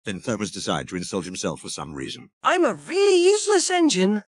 Then Thomas decided to insult himself for some reason. I'm a really useless engine.